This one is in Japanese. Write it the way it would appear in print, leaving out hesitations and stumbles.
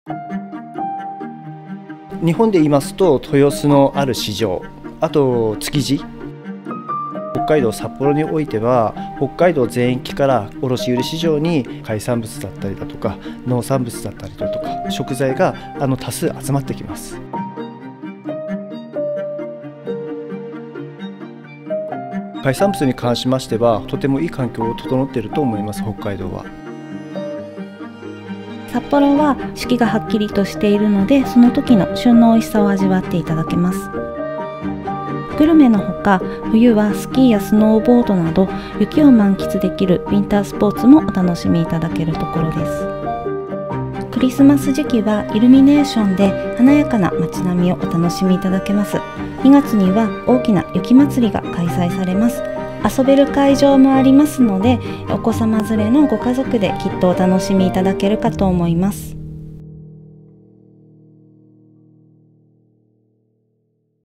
日本で言いますと豊洲のある市場、あと築地、北海道札幌においては北海道全域から卸売市場に海産物だったりだとか農産物だったりだとか食材が多数集まってきます。海産物に関しましてはとてもいい環境を整っていると思います。北海道は札幌は四季がはっきりとしているので、その時の旬の美味しさを味わっていただけます。グルメのほか、冬はスキーやスノーボードなど雪を満喫できるウィンタースポーツもお楽しみいただけるところです。クリスマス時期はイルミネーションで華やかな街並みをお楽しみいただけます。2月には大きな雪まつりが開催されます。遊べる会場もありますので、お子様連れのご家族できっとお楽しみいただけるかと思います。